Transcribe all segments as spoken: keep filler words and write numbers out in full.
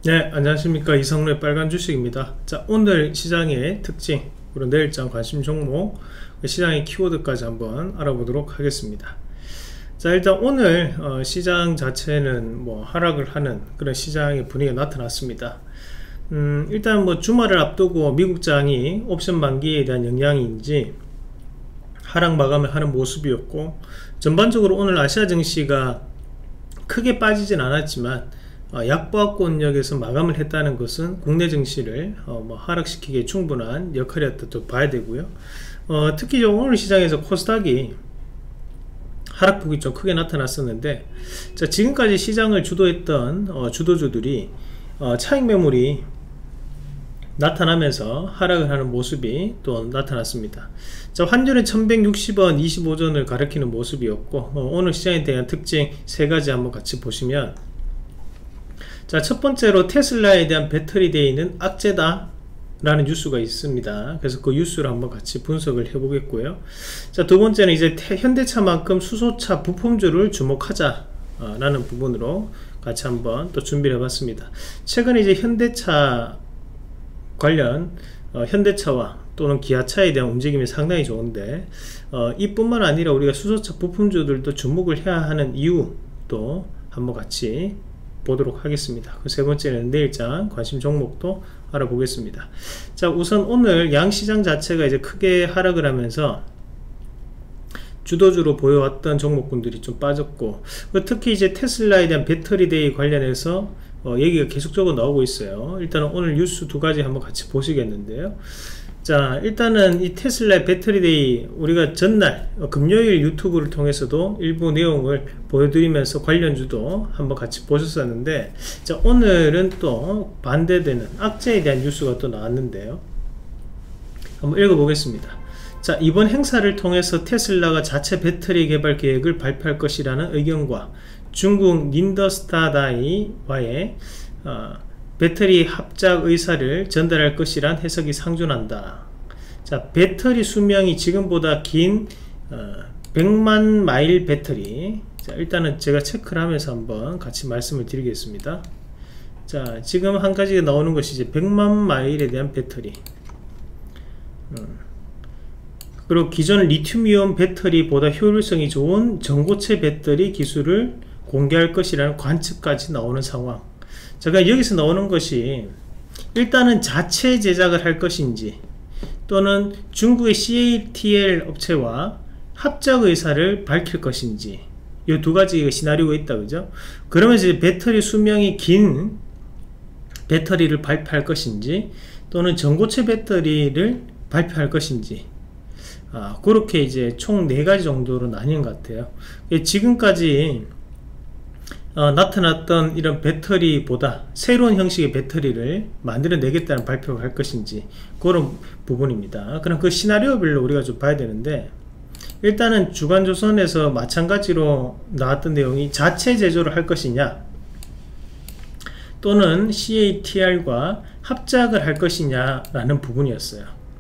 네, 안녕하십니까. 이성로의 빨간 주식입니다. 자, 오늘 시장의 특징, 그리고 내일장 관심 종목, 시장의 키워드까지 한번 알아보도록 하겠습니다. 자, 일단 오늘 어, 시장 자체는 뭐 하락을 하는 그런 시장의 분위기가 나타났습니다. 음, 일단 뭐 주말을 앞두고 미국장이 옵션 만기에 대한 영향인지 하락 마감을 하는 모습이었고, 전반적으로 오늘 아시아 증시가 크게 빠지진 않았지만 어, 약보합권역에서 마감을 했다는 것은 국내 증시를 어, 뭐 하락시키기에 충분한 역할이었다 또 봐야 되고요. 어, 특히 오늘 시장에서 코스닥이 하락폭이 좀 크게 나타났었는데, 자, 지금까지 시장을 주도했던 어, 주도주들이 어, 차익 매물이 나타나면서 하락을 하는 모습이 또 나타났습니다. 자, 환율은 천백육십 원 이십오 전을 가리키는 모습이었고, 어, 오늘 시장에 대한 특징 세 가지 한번 같이 보시면, 자, 첫 번째로 테슬라에 대한 배터리 대의는 악재다 라는 뉴스가 있습니다. 그래서 그 뉴스를 한번 같이 분석을 해 보겠고요. 자, 두 번째는 이제 태, 현대차만큼 수소차 부품주를 주목하자 라는 부분으로 같이 한번 또 준비를 해 봤습니다. 최근에 이제 현대차 관련 어, 현대차와 또는 기아차에 대한 움직임이 상당히 좋은데, 어, 이뿐만 아니라 우리가 수소차 부품주들도 주목을 해야 하는 이유도 한번 같이 보도록 하겠습니다. 그 세 번째는 내일장 관심 종목도 알아보겠습니다. 자, 우선 오늘 양시장 자체가 이제 크게 하락을 하면서 주도주로 보여왔던 종목군들이 좀 빠졌고, 특히 이제 테슬라에 대한 배터리 대의 관련해서 어, 얘기가 계속적으로 나오고 있어요. 일단은 오늘 뉴스 두 가지 한번 같이 보시겠는데요. 자, 일단은 이 테슬라 배터리 데이, 우리가 전날 어, 금요일 유튜브를 통해서도 일부 내용을 보여드리면서 관련주도 한번 같이 보셨었는데, 자, 오늘은 또 반대되는 악재에 대한 뉴스가 또 나왔는데요. 한번 읽어보겠습니다. 자, 이번 행사를 통해서 테슬라가 자체 배터리 개발 계획을 발표할 것이라는 의견과 중국 닌더스타다이와의 어, 배터리 합작 의사를 전달할 것이란 해석이 상존한다. 자, 배터리 수명이 지금보다 긴 어, 백만 마일 배터리. 자, 일단은 제가 체크를 하면서 한번 같이 말씀을 드리겠습니다. 자, 지금 한 가지가 나오는 것이 이제 백만 마일에 대한 배터리. 음. 그리고 기존 리튬이온 배터리보다 효율성이 좋은 전고체 배터리 기술을 공개할 것이라는 관측까지 나오는 상황. 제가 여기서 나오는 것이 일단은 자체 제작을 할 것인지, 또는 중국의 씨에이티엘 업체와 합작 의사를 밝힐 것인지, 이 두 가지 시나리오가 있다, 그죠? 그러면 이제 배터리 수명이 긴 배터리를 발표할 것인지, 또는 전고체 배터리를 발표할 것인지, 아, 그렇게 이제 총 네 가지 정도로 나뉜 것 같아요. 지금까지 어, 나타났던 이런 배터리보다 새로운 형식의 배터리를 만들어내겠다는 발표를 할 것인지, 그런 부분입니다. 그럼 그 시나리오별로 우리가 좀 봐야 되는데, 일단은 주간조선에서 마찬가지로 나왔던 내용이 자체 제조를 할 것이냐, 또는 씨에이티알과 합작을 할 것이냐 라는 부분이었어요.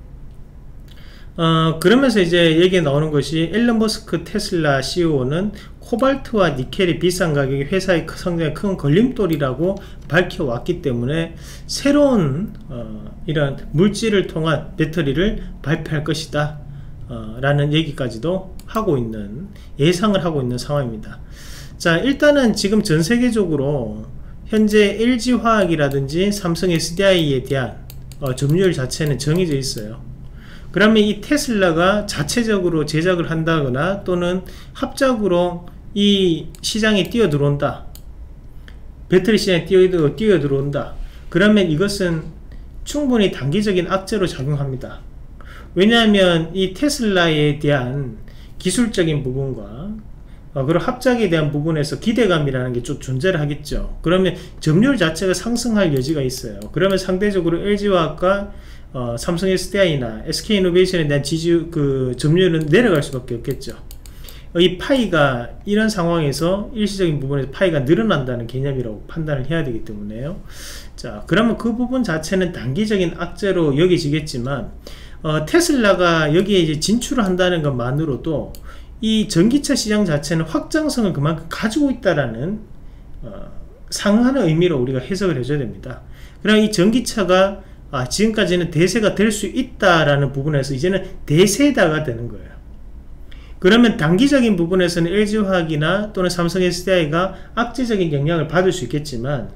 어, 그러면서 이제 얘기 나오는 것이, 앨런 머스크 테슬라 씨이오는 코발트와 니켈이 비싼 가격이 회사의 성장에 큰 걸림돌이라고 밝혀왔기 때문에 새로운 어, 이런 물질을 통한 배터리를 발표할 것이다 어, 라는 얘기까지도 하고 있는, 예상을 하고 있는 상황입니다. 자, 일단은 지금 전 세계적으로 현재 엘지화학이라든지 삼성 에스디아이에 대한 어, 점유율 자체는 정해져 있어요. 그러면 이 테슬라가 자체적으로 제작을 한다거나 또는 합작으로 이 시장에 뛰어 들어온다, 배터리 시장에 뛰어, 뛰어 들어온다, 그러면 이것은 충분히 단기적인 악재로 작용합니다. 왜냐하면 이 테슬라에 대한 기술적인 부분과 어, 그리고 합작에 대한 부분에서 기대감이라는 게 좀 존재를 하겠죠. 그러면 점유율 자체가 상승할 여지가 있어요. 그러면 상대적으로 엘지화학과 어, 삼성 에스디아이나 에스케이이노베이션에 대한 지지, 그 점유율은 내려갈 수밖에 없겠죠. 이 파이가 이런 상황에서 일시적인 부분에서 파이가 늘어난다는 개념이라고 판단을 해야 되기 때문에요. 자, 그러면 그 부분 자체는 단기적인 악재로 여겨지겠지만, 어, 테슬라가 여기에 이제 진출을 한다는 것만으로도 이 전기차 시장 자체는 확장성을 그만큼 가지고 있다라는 어, 상하는 의미로 우리가 해석을 해줘야 됩니다. 그럼 이 전기차가 아, 지금까지는 대세가 될 수 있다라는 부분에서 이제는 대세다가 되는 거예요. 그러면 단기적인 부분에서는 엘지화학이나 또는 삼성 에스디아이가 악재적인 영향을 받을 수 있겠지만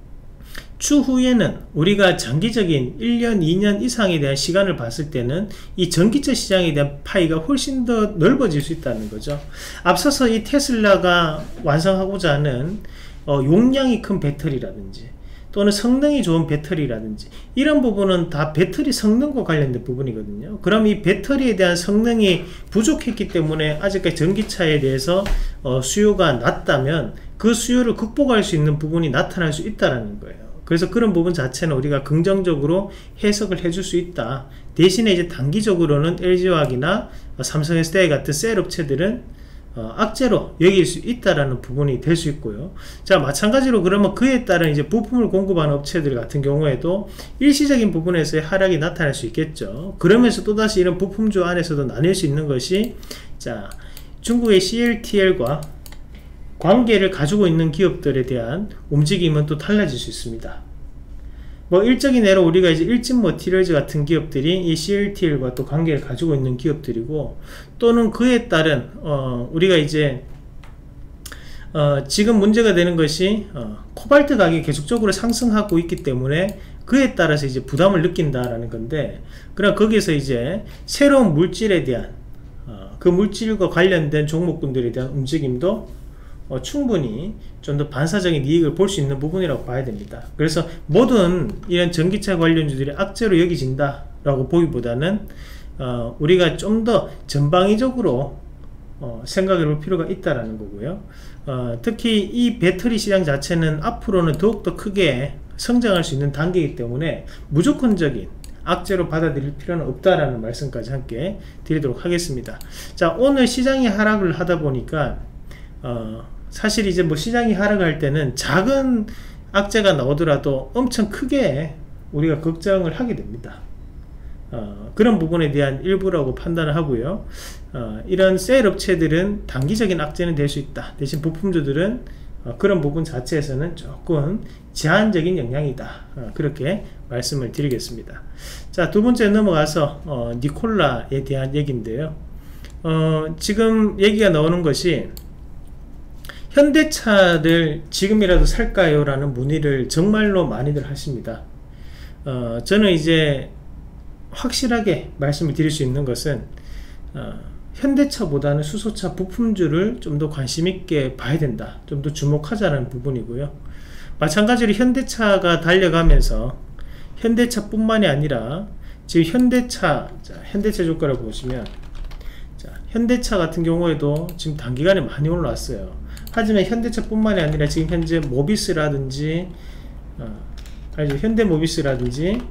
추후에는 우리가 장기적인 일 년, 이 년 이상에 대한 시간을 봤을 때는 이 전기차 시장에 대한 파이가 훨씬 더 넓어질 수 있다는 거죠. 앞서서 이 테슬라가 완성하고자 하는 어, 용량이 큰 배터리라든지 또는 성능이 좋은 배터리라든지 이런 부분은 다 배터리 성능과 관련된 부분이거든요. 그럼 이 배터리에 대한 성능이 부족했기 때문에 아직까지 전기차에 대해서 어, 수요가 낮다면 그 수요를 극복할 수 있는 부분이 나타날 수 있다는 거예요. 그래서 그런 부분 자체는 우리가 긍정적으로 해석을 해줄 수 있다. 대신에 이제 단기적으로는 엘지화학이나 삼성 에스디아이 같은 셀 업체들은 어, 악재로 여길 수 있다라는 부분이 될 수 있고요. 자, 마찬가지로 그러면 그에 따른 이제 부품을 공급하는 업체들 같은 경우에도 일시적인 부분에서의 하락이 나타날 수 있겠죠. 그러면서 또다시 이런 부품주 안에서도 나뉠 수 있는 것이 자, 중국의 씨엘티엘과 관계를 가지고 있는 기업들에 대한 움직임은 또 달라질 수 있습니다. 뭐 일적인 예로 우리가 이제 일진 머티리얼즈 같은 기업들이 이 씨엘티엘과 또 관계를 가지고 있는 기업들이고 또는 그에 따른 어 우리가 이제 어 지금 문제가 되는 것이 어 코발트 가격이 계속적으로 상승하고 있기 때문에 그에 따라서 이제 부담을 느낀다라는 건데, 그럼 거기서 이제 새로운 물질에 대한 어 그 물질과 관련된 종목군들에 대한 움직임도 어, 충분히 좀 더 반사적인 이익을 볼 수 있는 부분이라고 봐야 됩니다. 그래서 모든 이런 전기차 관련주들이 악재로 여기진다 라고 보기보다는 어, 우리가 좀 더 전방위적으로 어, 생각해 볼 필요가 있다라는 거고요. 어, 특히 이 배터리 시장 자체는 앞으로는 더욱더 크게 성장할 수 있는 단계이기 때문에 무조건적인 악재로 받아들일 필요는 없다라는 말씀까지 함께 드리도록 하겠습니다. 자, 오늘 시장이 하락을 하다 보니까 어, 사실 이제 뭐 시장이 하락할 때는 작은 악재가 나오더라도 엄청 크게 우리가 걱정을 하게 됩니다. 어, 그런 부분에 대한 일부라고 판단을 하고요. 어, 이런 셀 업체들은 단기적인 악재는 될 수 있다. 대신 부품주들은 어, 그런 부분 자체에서는 조금 제한적인 영향이다. 어, 그렇게 말씀을 드리겠습니다. 자, 두 번째 넘어가서 어, 니콜라에 대한 얘기인데요. 어, 지금 얘기가 나오는 것이 현대차를 지금이라도 살까요? 라는 문의를 정말로 많이들 하십니다. 어, 저는 이제 확실하게 말씀을 드릴 수 있는 것은 어, 현대차보다는 수소차 부품주를 좀 더 관심있게 봐야 된다, 좀 더 주목하자는 부분이고요. 마찬가지로 현대차가 달려가면서 현대차 뿐만이 아니라 지금 현대차, 자, 현대차 주가를 보시면 자, 현대차 같은 경우에도 지금 단기간에 많이 올라왔어요. 하지만 현대차 뿐만이 아니라 지금 현재 모비스라든지 어, 아니, 현대모비스라든지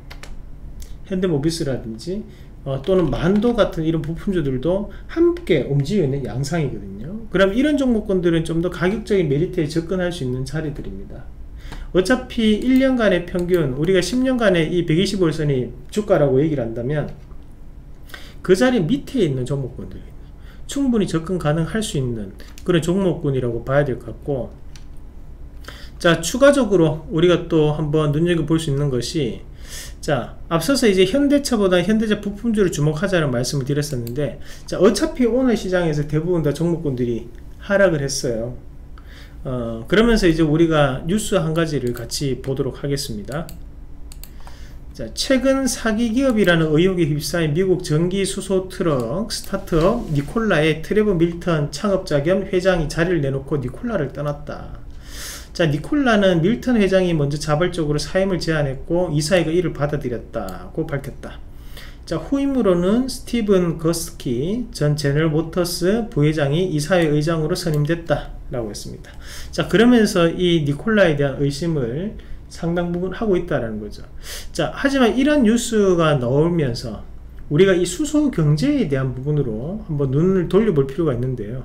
현대모비스라든지 어, 또는 만도 같은 이런 부품주들도 함께 움직이고 있는 양상이거든요. 그럼 이런 종목군들은 좀 더 가격적인 메리트에 접근할 수 있는 자리들입니다. 어차피 일 년간의 평균, 우리가 십 년간의 이 백이십오 일선이 주가라고 얘기를 한다면 그 자리 밑에 있는 종목군들 충분히 접근 가능할 수 있는 그런 종목군이라고 봐야 될 것 같고, 자, 추가적으로 우리가 또 한번 눈여겨볼 수 있는 것이, 자, 앞서서 이제 현대차보다 현대차 부품주를 주목하자는 말씀을 드렸었는데, 자, 어차피 오늘 시장에서 대부분 다 종목군들이 하락을 했어요. 어, 그러면서 이제 우리가 뉴스 한 가지를 같이 보도록 하겠습니다. 자, 최근 사기 기업이라는 의혹에 휩싸인 미국 전기 수소 트럭 스타트업 니콜라의 트레버 밀턴 창업자 겸 회장이 자리를 내놓고 니콜라를 떠났다. 자, 니콜라는 밀턴 회장이 먼저 자발적으로 사임을 제안했고 이사회가 이를 받아들였다고 밝혔다. 자, 후임으로는 스티븐 거스키 전 제너럴 모터스 부회장이 이사회 의장으로 선임됐다 라고 했습니다. 자, 그러면서 이 니콜라에 대한 의심을 상당 부분 하고 있다는 거죠. 자, 하지만 이런 뉴스가 나오면서 우리가 이 수소 경제에 대한 부분으로 한번 눈을 돌려볼 필요가 있는데요.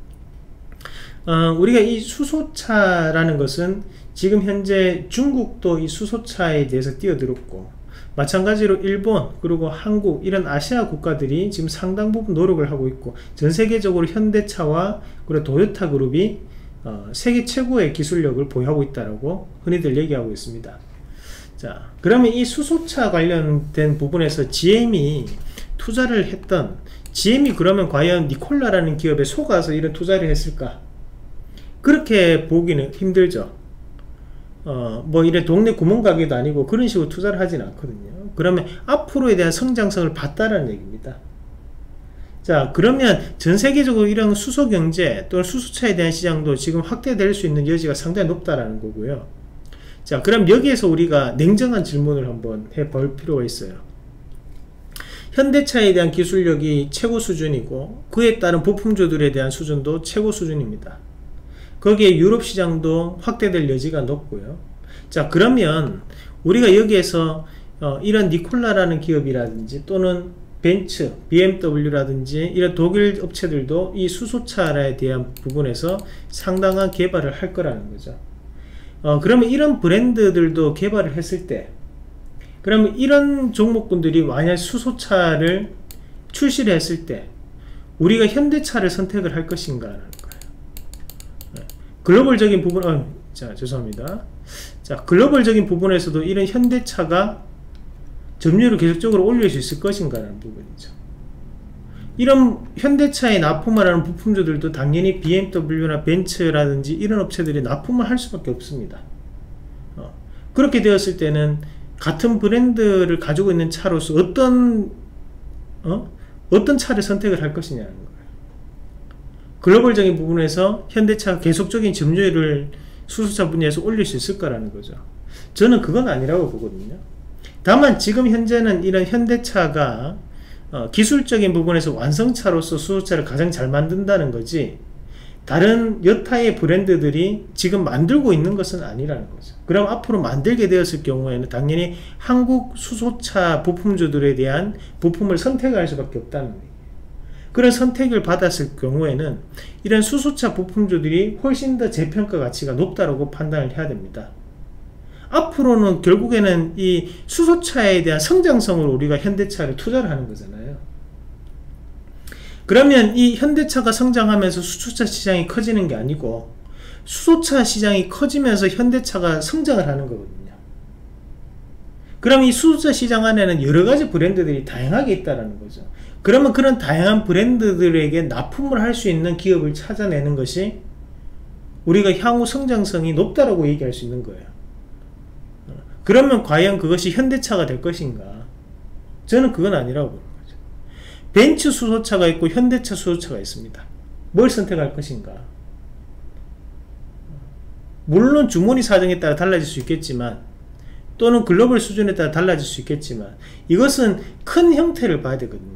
어, 우리가 이 수소차라는 것은 지금 현재 중국도 이 수소차에 대해서 뛰어들었고, 마찬가지로 일본 그리고 한국 이런 아시아 국가들이 지금 상당 부분 노력을 하고 있고, 전 세계적으로 현대차와 그리고 도요타 그룹이 어, 세계 최고의 기술력을 보유하고 있다라고 흔히들 얘기하고 있습니다. 자, 그러면 이 수소차 관련된 부분에서 지엠이 투자를 했던, 지엠이 그러면 과연 니콜라라는 기업에 속아서 이런 투자를 했을까? 그렇게 보기는 힘들죠. 어, 뭐 이래 동네 구멍가게도 아니고 그런 식으로 투자를 하진 않거든요. 그러면 앞으로에 대한 성장성을 봤다라는 얘기입니다. 자, 그러면 전 세계적으로 이런 수소 경제 또는 수소차에 대한 시장도 지금 확대될 수 있는 여지가 상당히 높다라는 거고요. 자, 그럼 여기에서 우리가 냉정한 질문을 한번 해볼 필요가 있어요. 현대차에 대한 기술력이 최고 수준이고 그에 따른 부품주들에 대한 수준도 최고 수준입니다. 거기에 유럽 시장도 확대될 여지가 높고요. 자, 그러면 우리가 여기에서 어, 이런 니콜라라는 기업이라든지 또는 벤츠, 비엠더블유라든지 이런 독일 업체들도 이 수소차에 대한 부분에서 상당한 개발을 할 거라는 거죠. 어, 그러면 이런 브랜드들도 개발을 했을 때, 그러면 이런 종목군들이 만약 수소차를 출시를 했을 때 우리가 현대차를 선택을 할 것인가 하는 거예요. 네. 글로벌적인 부분, 어, 자 죄송합니다. 자, 글로벌적인 부분에서도 이런 현대차가 점유율을 계속적으로 올릴 수 있을 것인가 라는 부분이죠. 이런 현대차에 납품을 하는 부품주들도 당연히 비엠더블유나 벤츠라든지 이런 업체들이 납품을 할 수밖에 없습니다. 어, 그렇게 되었을 때는 같은 브랜드를 가지고 있는 차로서 어떤 어? 어떤 차를 선택을 할 것이냐는 거예요. 글로벌적인 부분에서 현대차가 계속적인 점유율을 수소차 분야에서 올릴 수 있을까라는 거죠. 저는 그건 아니라고 보거든요. 다만 지금 현재는 이런 현대차가 어, 기술적인 부분에서 완성차로서 수소차를 가장 잘 만든다는 거지, 다른 여타의 브랜드들이 지금 만들고 있는 것은 아니라는 거죠. 그럼 앞으로 만들게 되었을 경우에는 당연히 한국 수소차 부품주들에 대한 부품을 선택할 수밖에 없다는 거예요. 그런 선택을 받았을 경우에는 이런 수소차 부품주들이 훨씬 더 재평가 가치가 높다고 판단을 해야 됩니다. 앞으로는 결국에는 이 수소차에 대한 성장성으로 우리가 현대차를 투자를 하는 거잖아요. 그러면 이 현대차가 성장하면서 수소차 시장이 커지는 게 아니고 수소차 시장이 커지면서 현대차가 성장을 하는 거거든요. 그럼 이 수소차 시장 안에는 여러가지 브랜드들이 다양하게 있다는 거죠. 그러면 그런 다양한 브랜드들에게 납품을 할 수 있는 기업을 찾아내는 것이 우리가 향후 성장성이 높다라고 얘기할 수 있는 거예요. 그러면 과연 그것이 현대차가 될 것인가? 저는 그건 아니라고 보는 거죠. 벤츠 수소차가 있고 현대차 수소차가 있습니다. 뭘 선택할 것인가? 물론 주머니 사정에 따라 달라질 수 있겠지만, 또는 글로벌 수준에 따라 달라질 수 있겠지만, 이것은 큰 형태를 봐야 되거든요.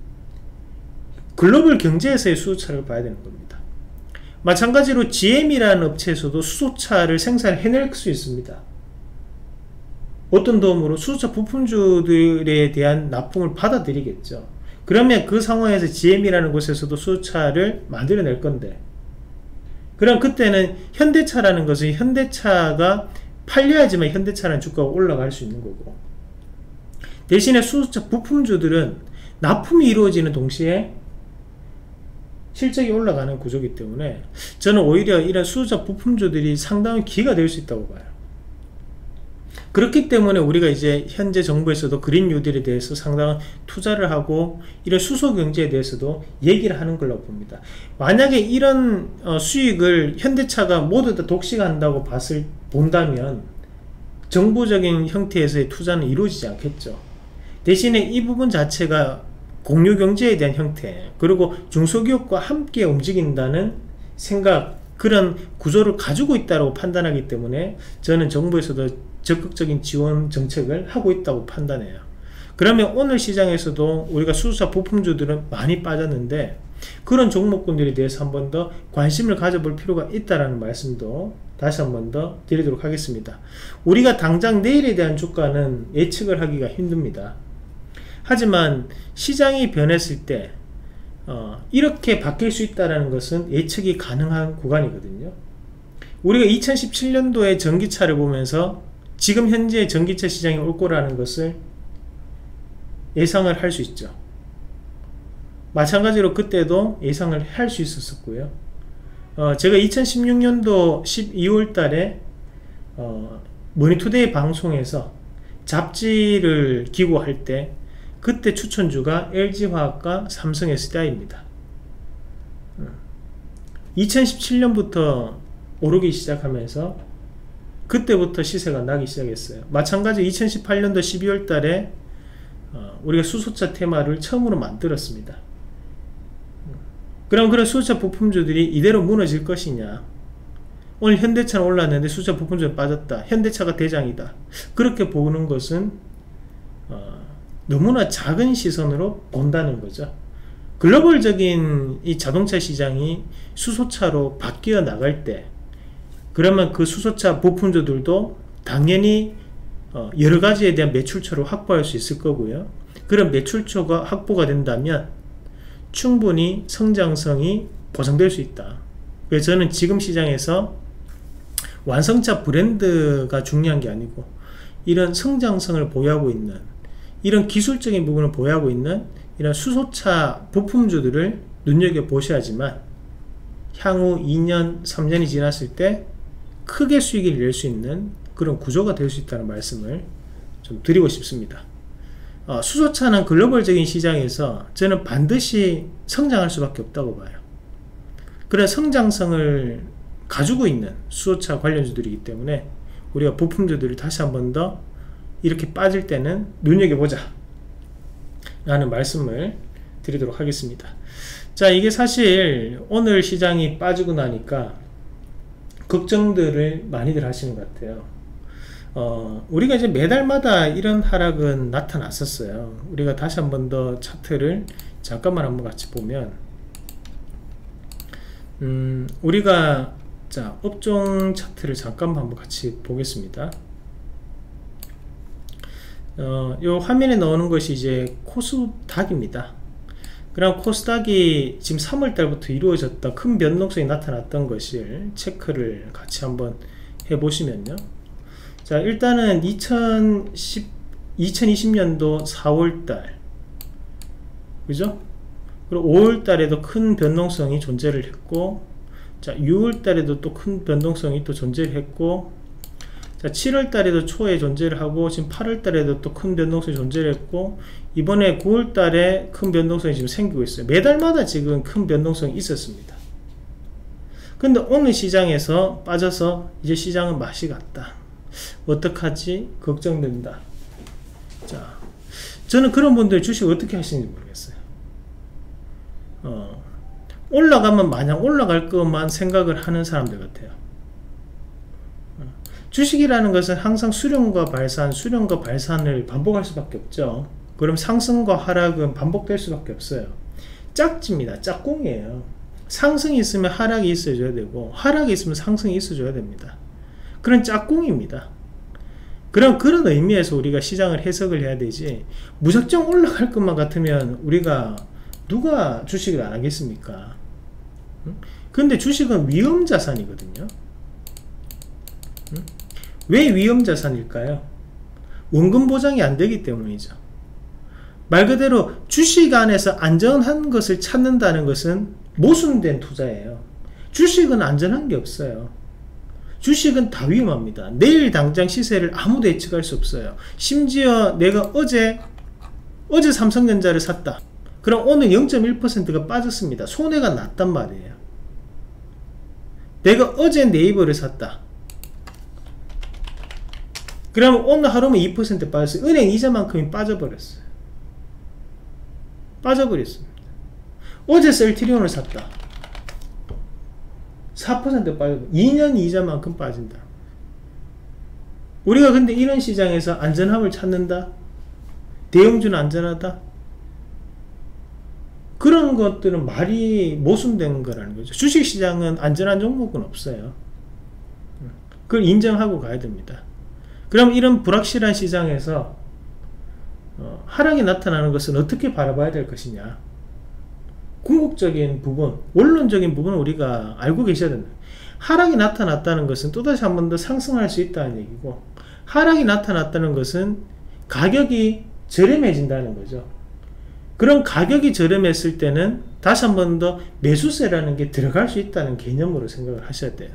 글로벌 경제에서의 수소차를 봐야 되는 겁니다. 마찬가지로 지엠이라는 업체에서도 수소차를 생산해낼 수 있습니다. 어떤 도움으로 수소차 부품주들에 대한 납품을 받아들이겠죠. 그러면 그 상황에서 지엠이라는 곳에서도 수소차를 만들어낼 건데, 그럼 그때는 현대차라는 것은 현대차가 팔려야지만 현대차라는 주가가 올라갈 수 있는 거고, 대신에 수소차 부품주들은 납품이 이루어지는 동시에 실적이 올라가는 구조이기 때문에 저는 오히려 이런 수소차 부품주들이 상당히 기회가 될 수 있다고 봐요. 그렇기 때문에 우리가 이제 현재 정부에서도 그린 뉴딜에 대해서 상당한 투자를 하고 이런 수소 경제에 대해서도 얘기를 하는 걸로 봅니다. 만약에 이런 어, 수익을 현대차가 모두 다 독식한다고 봤을 본다면 정부적인 형태에서의 투자는 이루어지지 않겠죠. 대신에 이 부분 자체가 공유 경제에 대한 형태, 그리고 중소기업과 함께 움직인다는 생각, 그런 구조를 가지고 있다고 판단하기 때문에 저는 정부에서도 적극적인 지원 정책을 하고 있다고 판단해요. 그러면 오늘 시장에서도 우리가 수소차 부품주들은 많이 빠졌는데 그런 종목군들에 대해서 한 번 더 관심을 가져볼 필요가 있다는 말씀도 다시 한 번 더 드리도록 하겠습니다. 우리가 당장 내일에 대한 주가는 예측을 하기가 힘듭니다. 하지만 시장이 변했을 때 어, 이렇게 바뀔 수 있다는 것은 예측이 가능한 구간이거든요. 우리가 이천십칠 년도에 전기차를 보면서 지금 현재 전기차 시장이 올 거라는 것을 예상을 할 수 있죠. 마찬가지로 그때도 예상을 할 수 있었고요. 어, 제가 이천십육 년도 십이월 달에 어, 머니투데이 방송에서 잡지를 기고할 때 그때 추천주가 엘지화학과 삼성에스디아이입니다. 이천십칠 년부터 오르기 시작하면서 그때부터 시세가 나기 시작했어요. 마찬가지로 이천십팔 년도 십이월 달에 어, 우리가 수소차 테마를 처음으로 만들었습니다. 그럼 그런 수소차 부품주들이 이대로 무너질 것이냐, 오늘 현대차는 올랐는데 수소차 부품주는 빠졌다, 현대차가 대장이다, 그렇게 보는 것은 어, 너무나 작은 시선으로 본다는 거죠. 글로벌적인 이 자동차 시장이 수소차로 바뀌어 나갈 때, 그러면 그 수소차 부품주들도 당연히 어, 여러가지에 대한 매출처를 확보할 수 있을 거고요. 그런 매출처가 확보가 된다면 충분히 성장성이 보장될 수 있다. 그래서 저는 지금 시장에서 완성차 브랜드가 중요한 게 아니고 이런 성장성을 보유하고 있는, 이런 기술적인 부분을 보유하고 있는 이런 수소차 부품주들을 눈여겨보셔야지만 향후 이 년, 삼 년이 지났을 때 크게 수익을 낼 수 있는 그런 구조가 될 수 있다는 말씀을 좀 드리고 싶습니다. 어, 수소차는 글로벌적인 시장에서 저는 반드시 성장할 수밖에 없다고 봐요. 그런 성장성을 가지고 있는 수소차 관련주들이기 때문에 우리가 부품주들을 다시 한 번 더 이렇게 빠질 때는 눈여겨보자 라는 말씀을 드리도록 하겠습니다. 자, 이게 사실 오늘 시장이 빠지고 나니까 걱정들을 많이들 하시는 것 같아요. 어, 우리가 이제 매달마다 이런 하락은 나타났었어요. 우리가 다시 한 번 더 차트를 잠깐만 한번 같이 보면, 음, 우리가 자 업종 차트를 잠깐만 한번 같이 보겠습니다. 어, 요 화면에 나오는 것이 이제 코스닥입니다. 그럼 코스닥이 지금 삼월 달부터 이루어졌던 큰 변동성이 나타났던 것을 체크를 같이 한번 해보시면요. 자, 일단은 이천십, 이천이십 년도 사월 달, 그죠? 그리고 오월 달에도 큰 변동성이 존재를 했고, 자, 유월 달에도 또 큰 변동성이 또 존재를 했고, 자, 칠월 달에도 초에 존재를 하고, 지금 팔월 달에도 또 큰 변동성이 존재를 했고, 이번에 구월 달에 큰 변동성이 지금 생기고 있어요. 매달마다 지금 큰 변동성이 있었습니다. 근데 오늘 시장에서 빠져서 이제 시장은 맛이 갔다, 어떡하지? 걱정된다. 자, 저는 그런 분들 주식 어떻게 하시는지 모르겠어요. 어, 올라가면 마냥 올라갈 것만 생각을 하는 사람들 같아요. 어, 주식이라는 것은 항상 수렴과 발산, 수렴과 발산을 반복할 수밖에 없죠. 그럼 상승과 하락은 반복될 수밖에 없어요. 짝집니다. 짝꿍이에요. 상승이 있으면 하락이 있어줘야 되고, 하락이 있으면 상승이 있어줘야 됩니다. 그런 짝꿍입니다. 그럼 그런 의미에서 우리가 시장을 해석을 해야 되지, 무작정 올라갈 것만 같으면 우리가 누가 주식을 안 하겠습니까? 응? 근데 주식은 위험자산이거든요. 응? 왜 위험자산일까요? 원금 보장이 안 되기 때문이죠. 말 그대로 주식 안에서 안전한 것을 찾는다는 것은 모순된 투자예요. 주식은 안전한 게 없어요. 주식은 다 위험합니다. 내일 당장 시세를 아무도 예측할 수 없어요. 심지어 내가 어제 어제 삼성전자를 샀다, 그럼 오늘 영 점 일 퍼센트가 빠졌습니다. 손해가 났단 말이에요. 내가 어제 네이버를 샀다, 그러면 오늘 하루면 이 퍼센트 빠졌어요. 은행 이자만큼이 빠져버렸어요. 빠져버렸습니다. 어제 셀트리온을 샀다, 사 퍼센트 빠져, 이 년 이자만큼 빠진다. 우리가 근데 이런 시장에서 안전함을 찾는다, 대형주는 안전하다, 그런 것들은 말이 모순된 거라는 거죠. 주식시장은 안전한 종목은 없어요. 그걸 인정하고 가야 됩니다. 그럼 이런 불확실한 시장에서 어, 하락이 나타나는 것은 어떻게 바라봐야 될 것이냐, 궁극적인 부분, 원론적인 부분은 우리가 알고 계셔야 된다. 하락이 나타났다는 것은 또다시 한 번 더 상승할 수 있다는 얘기고, 하락이 나타났다는 것은 가격이 저렴해진다는 거죠. 그런 가격이 저렴했을 때는 다시 한 번 더 매수세라는 게 들어갈 수 있다는 개념으로 생각을 하셔야 돼요.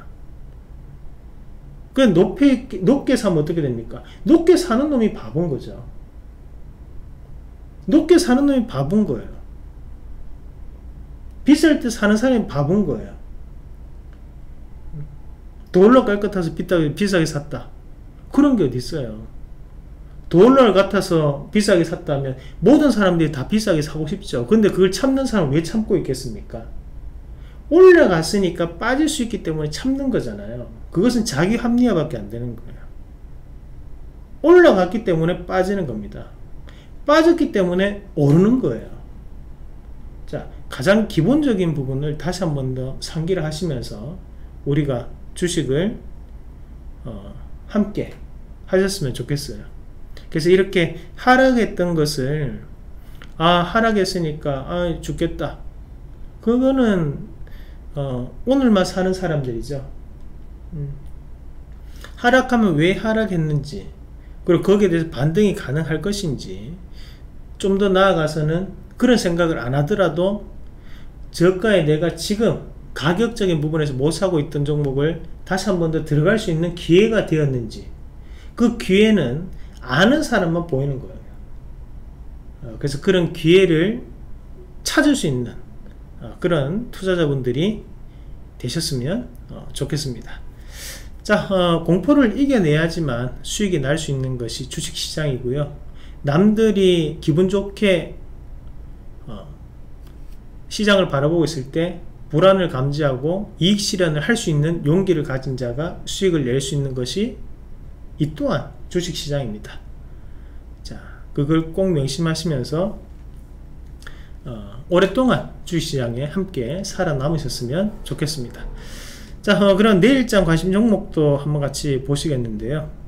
그 높게, 높게 사면 어떻게 됩니까? 높게 사는 놈이 바본 거죠. 높게 사는 놈이 바본 거예요. 비쌀 때 사는 사람이 바본 거예요. 더 올라갈 것 같아서 비싸게, 비싸게 샀다. 그런 게 어디 있어요. 더 올라갈 것 같아서 비싸게 샀다면 모든 사람들이 다 비싸게 사고 싶죠. 근데 그걸 참는 사람은 왜 참고 있겠습니까? 올라갔으니까 빠질 수 있기 때문에 참는 거잖아요. 그것은 자기 합리화밖에 안 되는 거예요. 올라갔기 때문에 빠지는 겁니다. 빠졌기 때문에 오르는 거예요. 자, 가장 기본적인 부분을 다시 한 번 더 상기를 하시면서 우리가 주식을 어, 함께 하셨으면 좋겠어요. 그래서 이렇게 하락했던 것을 아 하락했으니까 아 죽겠다, 그거는 어, 오늘만 사는 사람들이죠. 음. 하락하면 왜 하락했는지, 그리고 거기에 대해서 반등이 가능할 것인지, 좀 더 나아가서는 그런 생각을 안 하더라도 저가에 내가 지금 가격적인 부분에서 못 사고 있던 종목을 다시 한 번 더 들어갈 수 있는 기회가 되었는지, 그 기회는 아는 사람만 보이는 거예요. 어, 그래서 그런 기회를 찾을 수 있는 어, 그런 투자자분들이 되셨으면 어, 좋겠습니다. 자, 어, 공포를 이겨내야지만 수익이 날 수 있는 것이 주식시장이고요. 남들이 기분 좋게 어, 시장을 바라보고 있을 때 불안을 감지하고 이익 실현을 할 수 있는 용기를 가진 자가 수익을 낼 수 있는 것이 이 또한 주식시장입니다. 자, 그걸 꼭 명심하시면서 어, 오랫동안 주식시장에 함께 살아남으셨으면 좋겠습니다. 자, 어, 그럼 내일장 관심 종목도 한번 같이 보시겠는데요.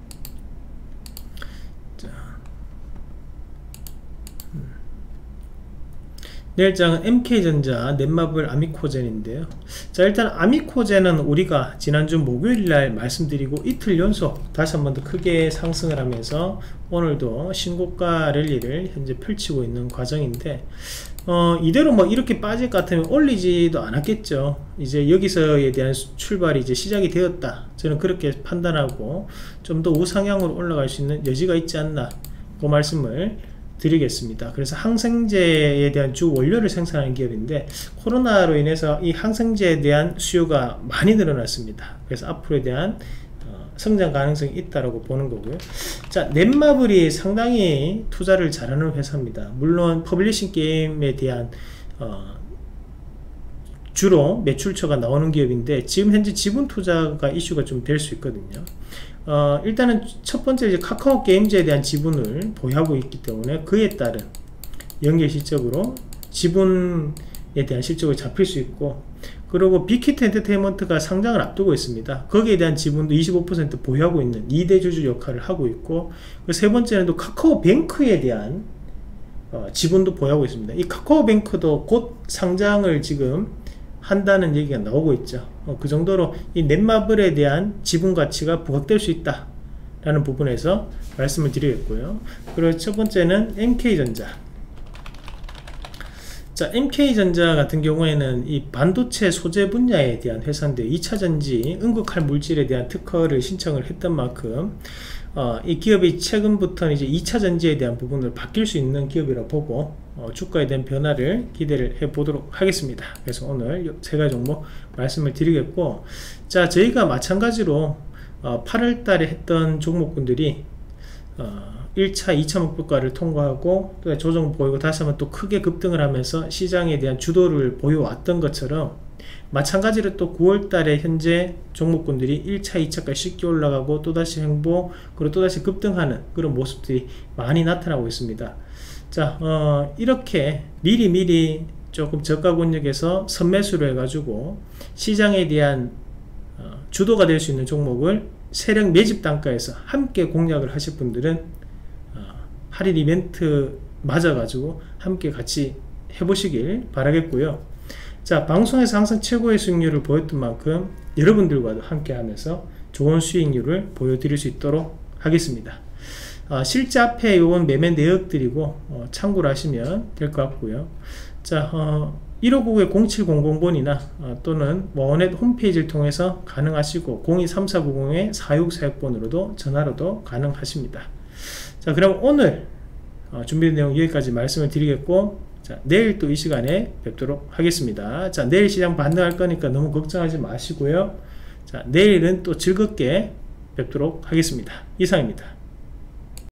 내일장은 엠케이전자, 넷마블, 아미코젠인데요. 자, 일단 아미코젠은 우리가 지난주 목요일날 말씀드리고 이틀 연속 다시 한 번 더 크게 상승을 하면서 오늘도 신고가 랠리를 현재 펼치고 있는 과정인데, 어, 이대로 뭐 이렇게 빠질 것 같으면 올리지도 않았겠죠. 이제 여기서에 대한 출발이 이제 시작이 되었다, 저는 그렇게 판단하고 좀 더 우상향으로 올라갈 수 있는 여지가 있지 않나, 그 말씀을 드리겠습니다. 그래서 항생제에 대한 주 원료를 생산하는 기업인데 코로나로 인해서 이 항생제에 대한 수요가 많이 늘어났습니다. 그래서 앞으로에 대한 어, 성장 가능성이 있다고 보는 거고요. 자, 넷마블이 상당히 투자를 잘하는 회사입니다. 물론 퍼블리싱 게임에 대한 어, 주로 매출처가 나오는 기업인데 지금 현재 지분 투자가 이슈가 좀 될 수 있거든요. 어, 일단은 첫 번째 이제 카카오 게임즈에 대한 지분을 보유하고 있기 때문에 그에 따른 연계 실적으로 지분에 대한 실적을 잡힐 수 있고, 그리고 빅히트 엔터테인먼트가 상장을 앞두고 있습니다. 거기에 대한 지분도 이십오 퍼센트 보유하고 있는 이 대 주주 역할을 하고 있고, 세 번째는 또 카카오뱅크에 대한 어, 지분도 보유하고 있습니다. 이 카카오뱅크도 곧 상장을 지금 한다는 얘기가 나오고 있죠. 어, 그 정도로 이 넷마블에 대한 지분 가치가 부각될 수 있다 라는 부분에서 말씀을 드리겠고요. 그리고 첫 번째는 엠케이전자. 자, 엠케이전자 같은 경우에는 이 반도체 소재 분야에 대한 회사인데 이차전지 응급할 물질에 대한 특허를 신청을 했던 만큼 어, 이 기업이 최근부터는 이제 이차전지에 대한 부분을 바뀔 수 있는 기업이라고 보고 어, 주가에 대한 변화를 기대를 해 보도록 하겠습니다. 그래서 오늘 세 가지 종목 말씀을 드리겠고, 자, 저희가 마찬가지로 어, 팔월 달에 했던 종목군들이 어, 일 차 이 차 목표가를 통과하고 또 조정 보이고 다시 한번 또 크게 급등을 하면서 시장에 대한 주도를 보여왔던 것처럼 마찬가지로 또 구월 달에 현재 종목군들이 일 차 이 차까지 쉽게 올라가고 또다시 횡보, 그리고 또다시 급등하는 그런 모습들이 많이 나타나고 있습니다. 자, 어, 이렇게 미리미리 조금 저가 권역에서 선매수를 해가지고 시장에 대한 어, 주도가 될 수 있는 종목을 세력 매집 단가에서 함께 공략을 하실 분들은 어, 할인 이벤트 맞아가지고 함께 같이 해보시길 바라겠고요. 자, 방송에서 항상 최고의 수익률을 보였던 만큼 여러분들과도 함께 하면서 좋은 수익률을 보여드릴 수 있도록 하겠습니다. 어, 실제 앞에 요건 매매 내역들이고 어, 참고를 하시면 될 것 같고요. 자, 어, 일오구구의 공칠공공 번이나 어, 또는 원넷 홈페이지를 통해서 가능하시고 공이삼사구공의 사육사육 번으로도 전화로도 가능하십니다. 자, 그럼 오늘 어, 준비된 내용 여기까지 말씀을 드리겠고, 자, 내일 또 이 시간에 뵙도록 하겠습니다. 자, 내일 시장 반등할 거니까 너무 걱정하지 마시고요. 자, 내일은 또 즐겁게 뵙도록 하겠습니다. 이상입니다.